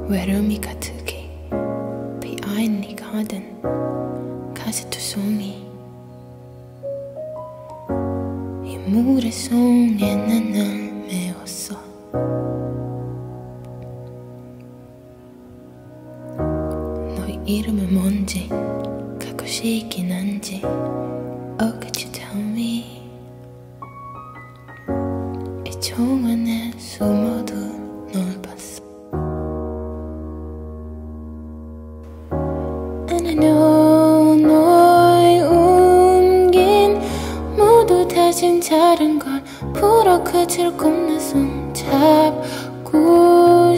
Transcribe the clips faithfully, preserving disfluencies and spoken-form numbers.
외로움이 가득히 비어있는 네 가든 가슴 두 송이 이 물의 속에 난 널 메웠어. 너의 이름은 뭔지 갖고 싶긴 한지 Oh could you tell me. 이 초안에 숨어도 널 봤어. And I know 너의 옮긴 모두 다진 자른 걸 풀어 그칠 꿈내 손 잡고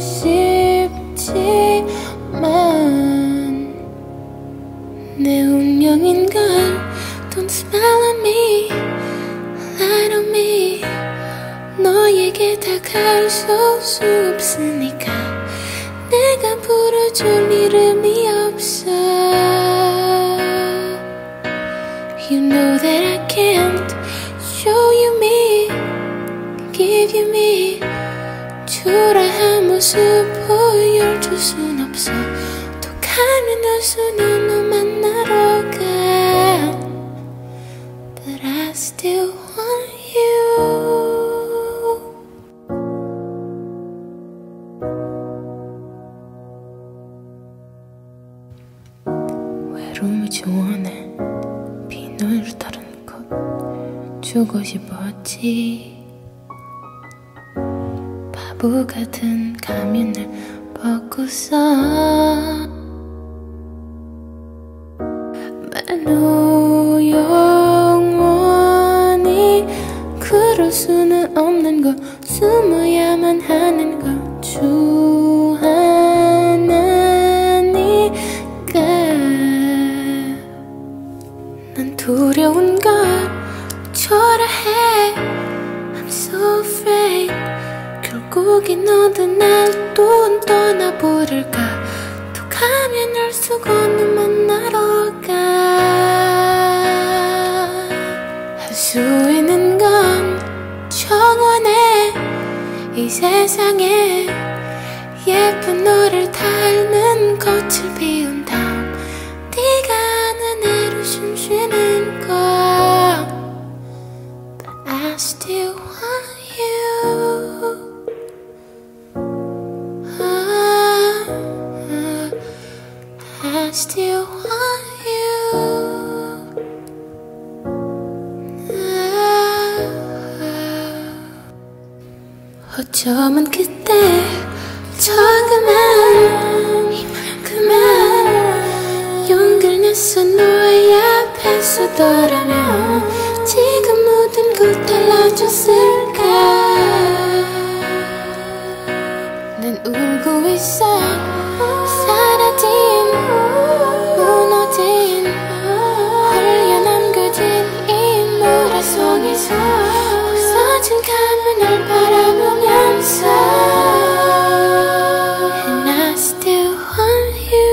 싶지만 내 운명인걸. Don't smile at me, lie on me. 너에게 다가설 수 없으니까 내가 불러줄 이름이 없어. You know that I can't show you me, give you me. 초라한 모습 보여줄 순 없어. 또 가면 올 수는 너 만나러 가. But I still want you. 외로움을 지원해 비늘을 다른 것 주고 싶었지. 바보 같은 가면을 벗고서 너 영원히 그럴 수는 없는 걸. 숨어야만 하는 걸 좋아하니까 난 두려운 걸 초라해. I'm so afraid. 결국엔 너도 날 또 떠나버릴까. 또 가면 알 수가 없는 만나러 가. 할 수 있는 건 정원에 이 세상에 예쁜 너를 닮은 꽃을 피운 다음 네가 아는 애로 숨 쉬는 것. But I still want you. I still want you. 어쩌면 그때 조금만 이만큼만 용기를 냈어. 너의 앞에 서더라면 지금 모든 걸 달라졌을까. 난 울고 있어. 사라진 무너진 홀려 남겨진 이 모래성에서 부서진 가면을 바라보면서 And I still want you.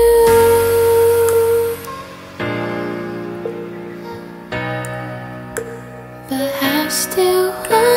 But I still want you.